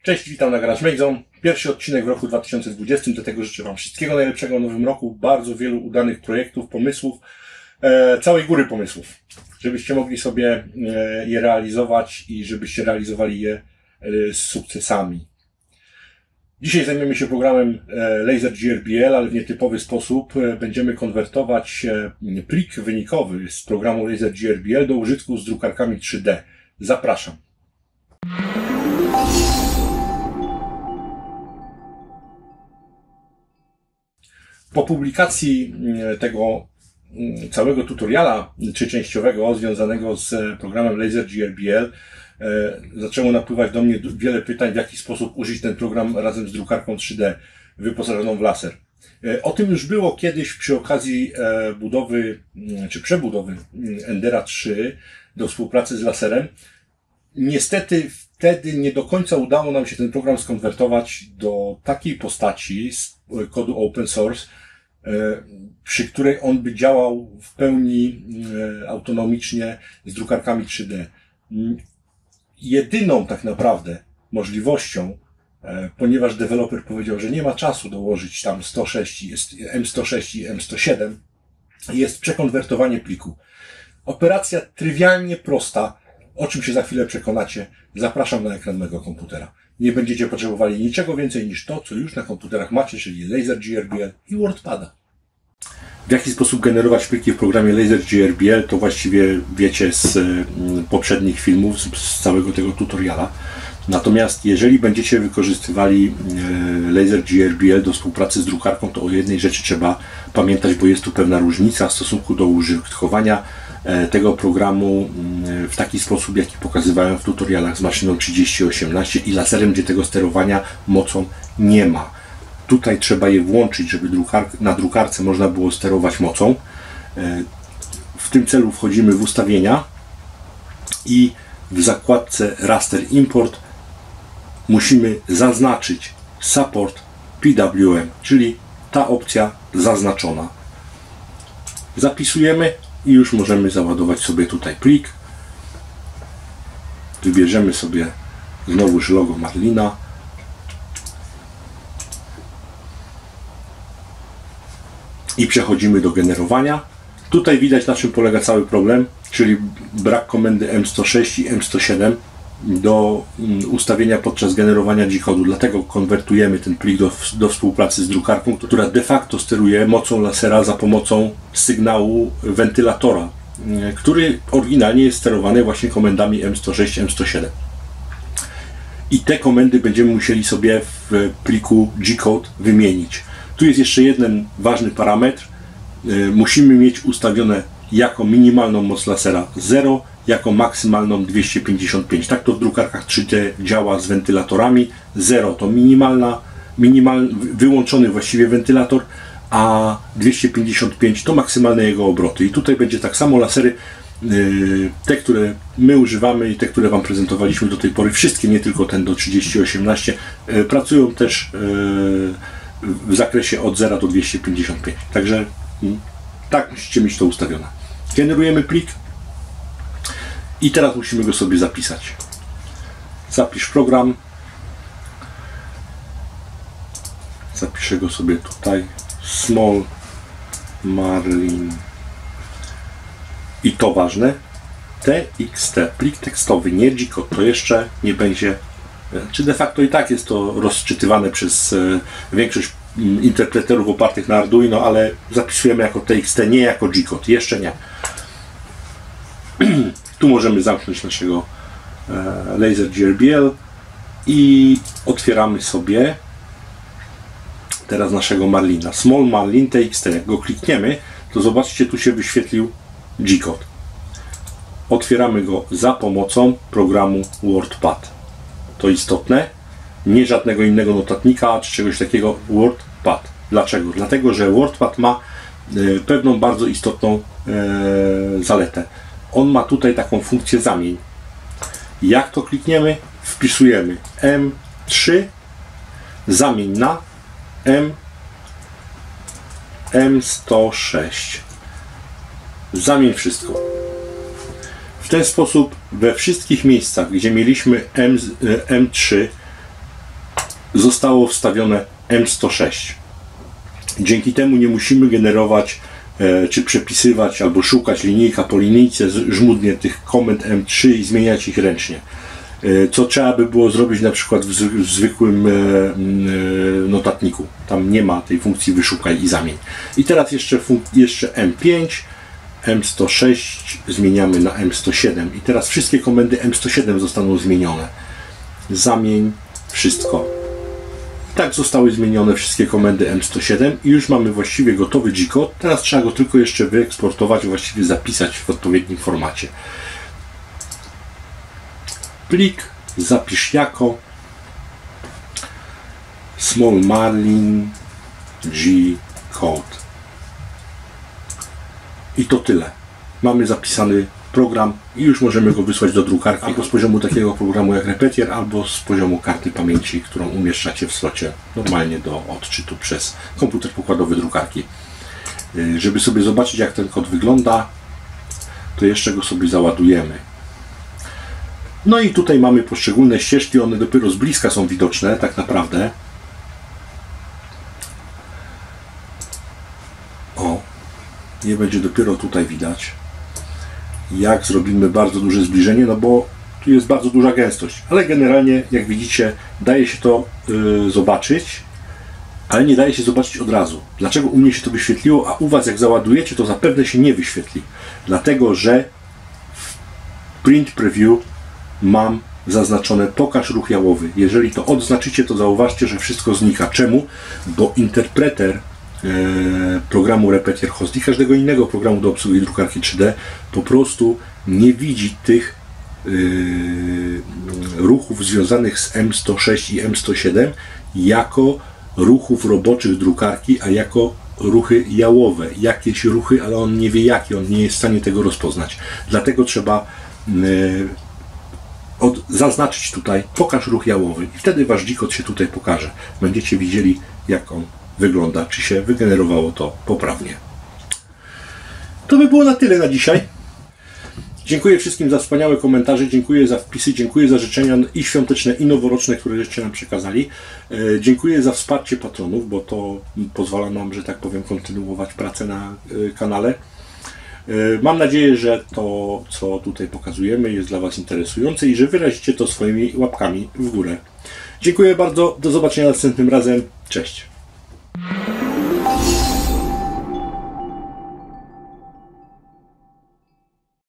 Cześć, witam na Garage Make Zone. Pierwszy odcinek w roku 2020, dlatego życzę Wam wszystkiego najlepszego w nowym roku, bardzo wielu udanych projektów, pomysłów, całej góry pomysłów, żebyście mogli sobie je realizować i żebyście realizowali je z sukcesami. Dzisiaj zajmiemy się programem Laser GRBL, ale w nietypowy sposób. Będziemy konwertować plik wynikowy z programu Laser GRBL do użytku z drukarkami 3D. Zapraszam. Po publikacji tego całego tutoriala trzyczęściowego związanego z programem Laser GRBL zaczęło napływać do mnie wiele pytań, w jaki sposób użyć ten program razem z drukarką 3D wyposażoną w laser. O tym już było kiedyś przy okazji budowy czy przebudowy Endera 3 do współpracy z laserem. Niestety wtedy nie do końca udało nam się ten program skonwertować do takiej postaci z kodu open source, przy której on by działał w pełni autonomicznie z drukarkami 3D. Jedyną tak naprawdę możliwością, ponieważ deweloper powiedział, że nie ma czasu dołożyć tam M106 i M107, jest przekonwertowanie pliku. Operacja trywialnie prosta, o czym się za chwilę przekonacie. Zapraszam na ekran mojego komputera. Nie będziecie potrzebowali niczego więcej niż to, co już na komputerach macie, czyli Laser GRBL i WordPada. W jaki sposób generować pliki w programie Laser GRBL, to właściwie wiecie z poprzednich filmów, z całego tego tutoriala. Natomiast jeżeli będziecie wykorzystywali Laser GRBL do współpracy z drukarką, to o jednej rzeczy trzeba pamiętać, bo jest tu pewna różnica w stosunku do użytkowania tego programu w taki sposób, jaki pokazywałem w tutorialach z maszyną 3018 i laserem, gdzie tego sterowania mocą nie ma. Tutaj trzeba je włączyć, żeby na drukarce można było sterować mocą. W tym celu wchodzimy w ustawienia i w zakładce Raster Import musimy zaznaczyć Support PWM, czyli ta opcja zaznaczona. Zapisujemy i już możemy załadować sobie tutaj plik. Wybierzemy sobie znowuż logo Marlina. I przechodzimy do generowania. Tutaj widać, na czym polega cały problem, czyli brak komendy M106 i M107 do ustawienia podczas generowania G-kodu. Dlatego konwertujemy ten plik do współpracy z drukarką, która de facto steruje mocą lasera za pomocą sygnału wentylatora, który oryginalnie jest sterowany właśnie komendami M106, M107. I te komendy będziemy musieli sobie w pliku G-code wymienić. Tu jest jeszcze jeden ważny parametr. Musimy mieć ustawione jako minimalną moc lasera 0, jako maksymalną 255. Tak to w drukarkach 3D działa z wentylatorami. 0 to wyłączony właściwie wentylator, a 255 to maksymalne jego obroty. I tutaj będzie tak samo lasery, te, które my używamy i te, które Wam prezentowaliśmy do tej pory, wszystkie, nie tylko ten do 3018, pracują też w zakresie od 0 do 255. Także tak musicie mieć to ustawione. Generujemy plik i teraz musimy go sobie zapisać. Zapisz program. Zapiszę go sobie tutaj. Small Marlin. I to ważne. TXT. Plik tekstowy, nie G-code. To jeszcze nie będzie, czy de facto i tak jest to rozczytywane przez większość interpreterów opartych na Arduino, ale zapisujemy jako TXT, nie jako G-code. Jeszcze nie. Tu możemy zamknąć naszego Laser GRBL i otwieramy sobie teraz naszego Marlina. Small Marlin TXT. Jak go klikniemy, to zobaczcie, tu się wyświetlił G-code. Otwieramy go za pomocą programu WordPad. To istotne. Nie żadnego innego notatnika czy czegoś takiego. WordPad. Dlaczego? Dlatego, że WordPad ma pewną bardzo istotną zaletę. On ma tutaj taką funkcję zamień. Jak to klikniemy, wpisujemy M3 zamień na M106. Zamień wszystko. W ten sposób we wszystkich miejscach, gdzie mieliśmy M3, zostało wstawione M106. Dzięki temu nie musimy generować czy przepisywać albo szukać linijka po linijce żmudnie tych komend M3 i zmieniać ich ręcznie. Co trzeba by było zrobić na przykład w zwykłym notatniku. Tam nie ma tej funkcji wyszukaj i zamień. I teraz jeszcze M5, M106 zmieniamy na M107 i teraz wszystkie komendy M107 zostaną zmienione. Zamień, wszystko. Tak zostały zmienione wszystkie komendy M107 i już mamy właściwie gotowy G-code. Teraz trzeba go tylko jeszcze wyeksportować, właściwie zapisać w odpowiednim formacie. Plik zapisz jako Small Marlin G-code. I to tyle. Mamy zapisany program i już możemy go wysłać do drukarki albo z poziomu takiego programu jak Repetier, albo z poziomu karty pamięci, którą umieszczacie w slocie normalnie do odczytu przez komputer pokładowy drukarki. Żeby sobie zobaczyć, jak ten kod wygląda, to jeszcze go sobie załadujemy. No i tutaj mamy poszczególne ścieżki, one dopiero z bliska są widoczne tak naprawdę. O, je będzie dopiero tutaj widać. Jak zrobimy bardzo duże zbliżenie, no bo tu jest bardzo duża gęstość, ale generalnie jak widzicie daje się to zobaczyć, ale nie daje się zobaczyć od razu. Dlaczego u mnie się to wyświetliło, a u Was jak załadujecie to zapewne się nie wyświetli? Dlatego, że w Print Preview mam zaznaczone pokaż ruch jałowy. Jeżeli to odznaczycie, to zauważcie, że wszystko znika. Czemu? Bo interpreter programu Repetier Host i każdego innego programu do obsługi drukarki 3D po prostu nie widzi tych ruchów związanych z M106 i M107 jako ruchów roboczych drukarki, a jako ruchy jałowe. Jakieś ruchy, ale on nie wie jakie, on nie jest w stanie tego rozpoznać. Dlatego trzeba zaznaczyć tutaj pokaż ruch jałowy i wtedy Wasz G-code się tutaj pokaże. Będziecie widzieli, jak on wygląda, czy się wygenerowało to poprawnie. To by było na tyle na dzisiaj. Dziękuję wszystkim za wspaniałe komentarze, dziękuję za wpisy, dziękuję za życzenia i świąteczne, i noworoczne, które żeście nam przekazali. Dziękuję za wsparcie patronów, bo to pozwala nam, że tak powiem, kontynuować pracę na kanale. Mam nadzieję, że to, co tutaj pokazujemy, jest dla Was interesujące i że wyrazicie to swoimi łapkami w górę. Dziękuję bardzo, do zobaczenia następnym razem. Cześć!